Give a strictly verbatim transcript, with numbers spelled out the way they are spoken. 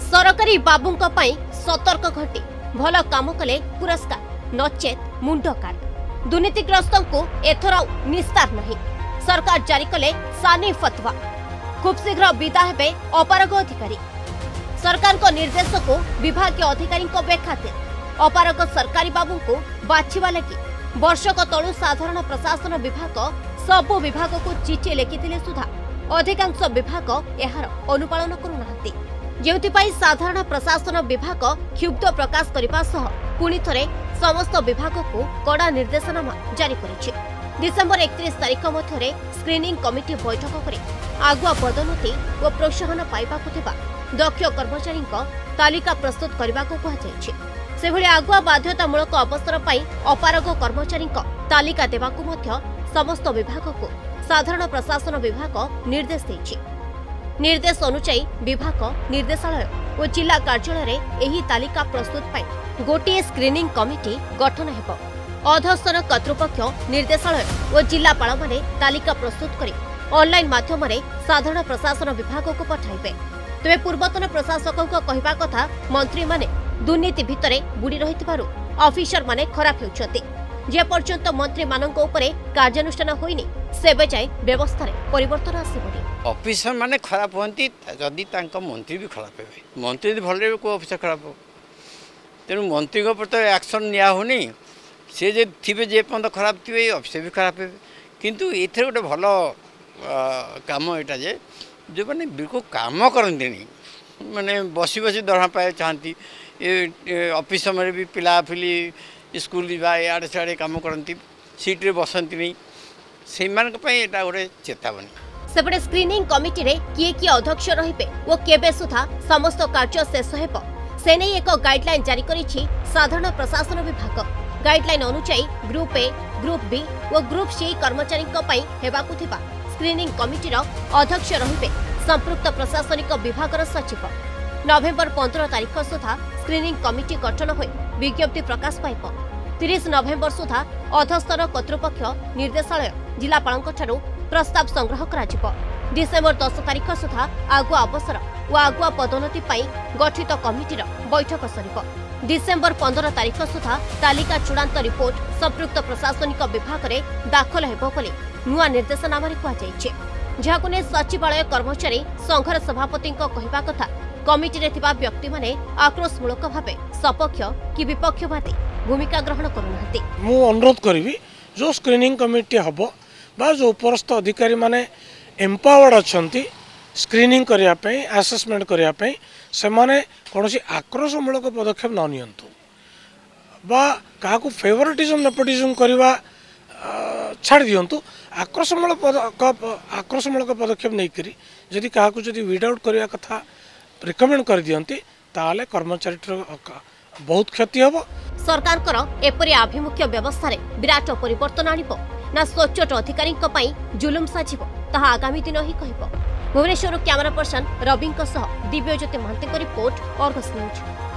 सरकारी बाबूंको पई सतर्क घटी भल काम कले पुरस्कार नचेत मुंड काट दुर्नीतिग्रस्तों को एथर निस्तार नहीं सरकार जारी कले सानी फतवा खूब शीघ्र विदा हेबे अपारग अधिकारी सरकार को निर्देश को विभाग अधिकारी बेखातिर अपारग सरकारी बाबू को बाछिबा लगी वर्षक तलु साधारण प्रशासन विभाग सबु विभाग को चिठी लिखिथिले सुधा अधिकांश विभाग एहार अनुपालन करुनाहांती जेउथिपाई साधारण प्रशासन विभाग क्षुब्ध प्रकाश करने सह पुणी थरे समस्त विभाग को कड़ा निर्देशनामा जारी करिछि। डिसेम्बर एकतीस तारीख मध्य स्क्रीनिंग कमिटी बैठक करे आगुआ पदोन्नति और प्रोत्साहन पाइबाकु थिबा दक्ष कर्मचारी तालिका प्रस्तुत करने को कहुଯାଇଛି। सेभଳି आगुआ बाध्यतामूलक अवसर पाई अपारग कर्मचारी तालिका देवाकु मध्य समस्त विभाग को साधारण प्रशासन विभाग निर्देश देछि। निर्देश अनुसार विभाग निर्देशालय और जिला कार्यालय एही तालिका प्रस्तुत पाई गोटे स्क्रीनिंग कमिटी गठन हेब। अधस्तन कर्तृपक्ष निर्देशालय और जिलापाल माने तालिका प्रस्तुत करी ऑनलाइन माध्यम साधारण प्रशासन विभाग को पठाइबे। तेबे पूर्वतन प्रशासक कहवा कथा मंत्री माने दुर्नीति भितरे बुड़ी रहितबारु ऑफिसर माने खराब हेउछथि जे पर्यंत मंत्री मानक उपरे कार्यानुष्ठान होइनी सेबे जाय व्यवस्था रे परिवर्तन आसीबोनी। ऑफिसर माने खराब होंती जदि तांका मंत्री भी खराब हेबे मंत्री भी भले को ऑफिसर खराब हो तेनु मंत्री को प्रति एक्शन निया होनी से जे थिबे जे पंद खराब थिबे ऑफिसर भी खराब हेबे किंतु एथरे गोटे भलो काम एटा जे जो माने बिल्कुल काम करंतिनी माने बसी बसी दरहा पाए चाहती ए ऑफिस में भी पिला फिली स्कूल इे सियाड़े कम करती सीट्रे बसती नहीं से गोटे चेतावनी। सेपटे स्क्रीनिंग कमिटी रे किए किए अध्यक्ष रहिबे ओ केबे सुधा समस्त कार्य शेष हेब से नहीं एक गाइडलाइन जारी करिछि साधारण प्रशासन विभाग। गाइडलाइन अनुसार ग्रुप ए ग्रुप बी और ग्रुप सी कर्मचारी पई हेबाकु थिबा स्क्रीनिंग कमिटी रो अध्यक्ष रहिबे संपृक्त प्रशासनिक विभाग सचिव। नवेम्बर पंद्रह तारीख सुधा स्क्रीनिंग कमिटी गठन होई विज्ञप्ति प्रकाश पाइब। तीस नवेम्बर सुधा अधस्तन कर्तृपक्ष निर्देशालय जिलापालଙ୍କ ठारू प्रस्ताव संग्रह करा। डिसेम्बर दस तारीख सुधा आगुआ अवसर और आगुआ पदोन्नति पाई गठित कमिटीर बैठक सरिब। डिसेम्बर पंद्रह तारीख सुधा तालिका चूड़ांत रिपोर्ट संपृक्त प्रशासनिक विभाग में दाखल हेब बोली नुआ निर्देशनामा कहुଯାଇଛି। जहाकु ने सचिवालय कर्मचारी संघर सभापति कहवा कथा कमिटी रे थिबा व्यक्ति माने आक्रोशमूलक भावे सपक्ष कि विपक्षवादी भूमिका ग्रहण करुनाहांती। मु अनुरोध करिवि जो स्क्रीनिंग कमिटी हबो बा जो उपरस्थ अधिकारी माने एम्पावर्ड अछंती स्क्रीनिंग करिया पई असेसमेंट करिया पई से माने कोनोसी आक्रोशमूलक पदक्षेप न नियंतु बा काकू फेवरेटिज्म नेपोटिज्म करवा छाड़ दियंतु आक्रोशमूलक आक्रोशमूलक पदक्षेप नहीं करी जदि काकू जदि विदाउट करिया कथा रिकमेंड कर दियंती ताले कर्मचारी बहुत क्षति हम। सरकार एपरी आभिमुख्य व्यवस्था रे विराट परिवर्तन आनिब ना स्वच्छट अधिकारी जुलुम साजिब ताहा आगामी दिन ही कहब। Bhubaneswar camera person Ravi Dibyajyoti Mahanty report Argus news.